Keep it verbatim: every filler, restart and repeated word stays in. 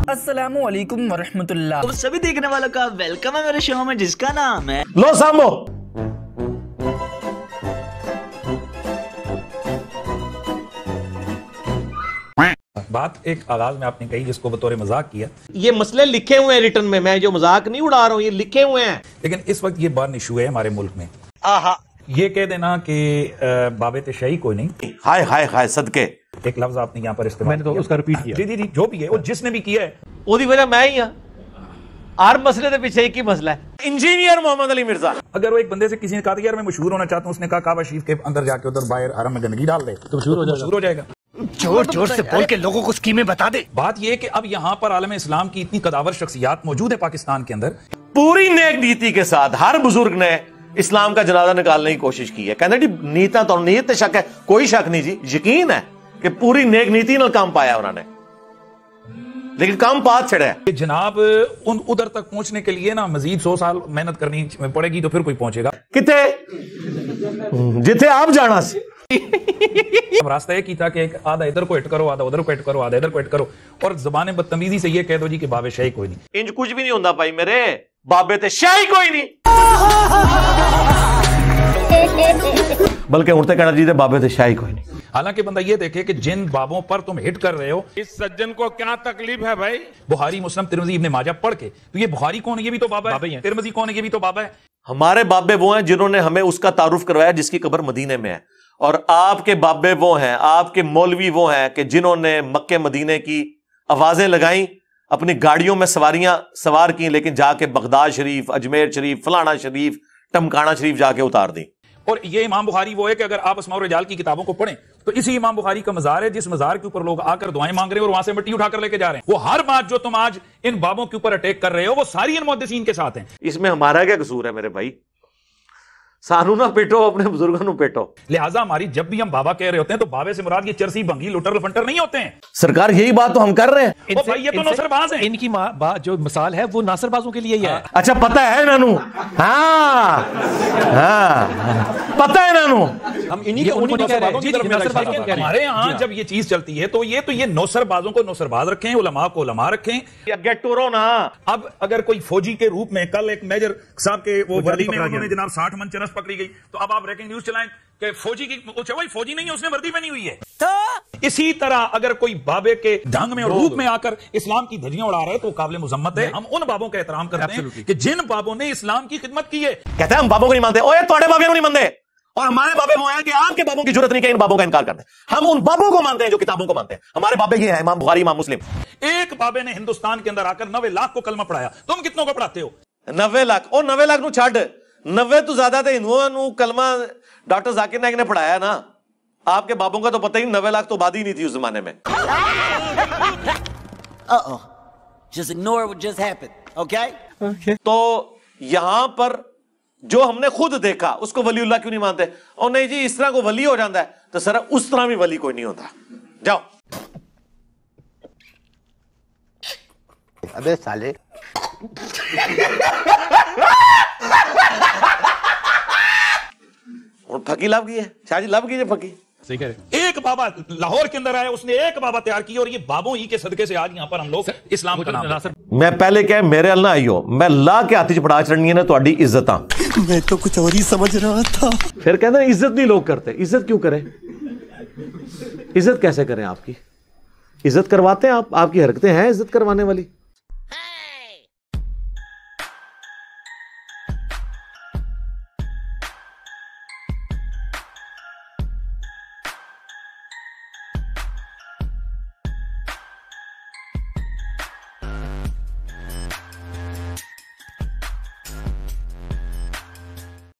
अस्सलामु अलैकुम वरहमतुल्लाह। तो सभी देखने वालों का वेलकम है मेरे शो में जिसका नाम है लो सामो। बात एक आगाज में आपने कही जिसको बतौर मजाक किया, ये मसले लिखे हुए हैं रिटर्न में, मैं जो मजाक नहीं उड़ा रहा हूँ, ये लिखे हुए हैं। लेकिन इस वक्त ये बर्न इशू है हमारे मुल्क में। आहा, ये कह देना कि बाबे तशाही कोई नहीं, हाय हाय हाय सदके, एक लफ्ज आपने यहाँ पर इस्तेमाल मैंने तो उसका रिपीट किया। जी जी जी जो भी है वो जिसने भी किया है ओदी वजह मैं ही हाँ। हर मसले के पीछे एक ही मसला है। इंजीनियर मोहम्मद अली मिर्जा, अगर वो एक बंदे से किसी ने कहा यार मैं मशहूर होना चाहता हूँ, उसने कहा काबा शरीफ के अंदर जाके उधर बाहर हरम में गंदगी डाल दे तो मशहूर हो जाएगा, मशहूर हो जाएगा। जोर जोर से बोल के लोगों को स्कीमें बता दे। बात यह है कि अब यहाँ पर आलम इस्लाम की इतनी कदावर शख्सियात मौजूद है पाकिस्तान के अंदर, पूरी नेक नीति के साथ हर बुजुर्ग ने इस्लाम का जनाजा निकालने की कोशिश की है। कहते जी नीयत तो नीयत ते शक है, कोई शक नहीं जी, यकीन है कि पूरी नेक नीति नाल काम पाया उन्होंने, लेकिन काम पात छड़ा है। जनाब उन उधर तक पहुंचने के लिए ना मजीद सौ साल मेहनत करनी पड़ेगी तो फिर कोई पहुंचेगा किथे जिथे आप जाना सी। अब रास्ता एक ही था कि एक आधा इधर को हिट करो, आधा उधर को हिट करो, आधा इधर को हिट करो, और जबान बदतमीजी से ये कह दो जी कि बाबे शाही कोई नहीं। इंज कुछ भी नहीं होता भाई मेरे, बाबे ते शाही कोई नहीं, बल्कि उड़ते कहना जी बाबे ते शाही कोई नहीं। हालांकि बंदा ये देखे कि जिन बाबों पर तुम हिट कर रहे हो, इस सज्जन को क्या तकलीफ है भाई? बुखारी, मुस्लिम, तिरमिजी, इब्ने माजा पढ़ के, तो ये बुखारी कौन है? ये भी तो बाबा है। तिरमिजी कौन है? ये भी तो बाबा है। हमारे बाबे वो हैं जिन्होंने हमें उसका तारुफ करवाया जिसकी कब्र मदीने में है, और आपके बाबे वो हैं, आपके मौलवी वो हैं कि जिन्होंने मक्के मदीने की आवाजें लगाई, अपनी गाड़ियों में सवारियां सवार की, लेकिन जाके बगदाद शरीफ, अजमेर शरीफ, फलाना शरीफ, टमकाना शरीफ जाके उतार दी। और ये इमाम बुखारी वो है कि अगर आप अस्माउ रिजाल की किताबों को पढ़ें तो इसी इमाम बुखारी का मजार है जिस मजार के ऊपर लोग आकर दुआएं मांग रहे हैं और वहां से मिट्टी उठाकर लेके जा रहे हैं। वो हर बात जो तुम आज इन बाबों के ऊपर अटैक कर रहे हो वो सारी इन मुहद्दिसीन के साथ है। इसमें हमारा क्या कसूर है मेरे भाई? सानू ना पेटो, अपने बुजुर्गों को पेटो। लिहाजा हमारी जब भी हम बाबा कह रहे होते हैं तो बाबे से मुराद ये चरसी भंगी लुटर लफंटर नहीं होते हैं। सरकार यही बात तो हम कर रहे हैं। ओ भाई ये तो नौसरबाज है, इनकी जो मिसाल है वो नासरबाजों के लिए ही है। अच्छा पता है नानू? हाँ हाँ पता है नानू, हम इन्हीं के उन्हीं के हमारे यहाँ जब ये चीज चलती है तो ये तो ये नौसरबाजों को नौसरबाज रखें, उलमा को उलमा रखें। गेट टू रो ना। अब अगर कोई फौजी के रूप में कल एक मेजर साहब के वो वर्दी में उन्होंने जनाब साठ मन चरस पकड़ी गई, तो अब आप ब्रेकिंग न्यूज चलाएं कि फौजी की भाई फौजी नहीं है, उसने वर्दी पहनी हुई है। तो इसी तरह अगर कोई बाबे के ढंग में और रूप में आकर इस्लाम की धज्जियां उड़ा रहे हैं तो काबिल मुजम्मत है। हम उन बाबों का एहतराम करते हैं कि जिन बाबों ने इस्लाम की खिदमत की है। कहते हैं हम बाबों को नहीं मानते, ओए तुम्हारे बाबे को नहीं मानते, और हमारे बाबे वो हैं कि आपके बाबों की जरूरत नहीं कि इन बाबों का इनकार करते हैं। हम उन बाबों को मानते हैं जो किताबों को मानते हैं। हमारे बाबे ये हैं इमाम बुखारी, इमाम मुस्लिम। एक बाबे ने हिंदुस्तान के अंदर आकर नब्बे लाख को कलमा पढ़ाया, तुम कितनों को पढ़ाते हो? नब्बे लाख और नब्बे लाख नु छड़, नब्बे तो ज्यादा थे हिंदुओं नु कलमा डॉक्टर जाकिर नाइक ने पढ़ाया ना। आपके बाबों का तो पता ही, नब्बे लाख तो बात ही नहीं थी उस जमाने में। Uh-oh. Just ignore what just happened, okay? Okay. तो यहां पर जो हमने खुद देखा उसको वलीउल्लाह क्यों नहीं मानते? और नहीं जी इस तरह को वली हो जाता है, तो सर उस तरह भी वली कोई नहीं होता। जाओ। अबे साले और फकी लाभ की है, शाहजी लाभ की है फकी। सही कह रहे। एक बाबा लाहौर के अंदर आया, उसने एक बाबा तैयार किया और ये बाबों ही के सदके से आज यहां पर हम लोग इस्लाम का नाम। मैं पहले क्या मेरे अल ना आइयो, मैं ला के हाथी च पड़ा चढ़नी है ना तो इज्जत। मैं तो कुछ और ही समझ रहा था। फिर कहते हैं इज्जत नहीं लोग करते। इज्जत क्यों करें? इज्जत कैसे करें? आपकी इज्जत करवाते हैं आप, आपकी हरकतें हैं इज्जत करवाने वाली।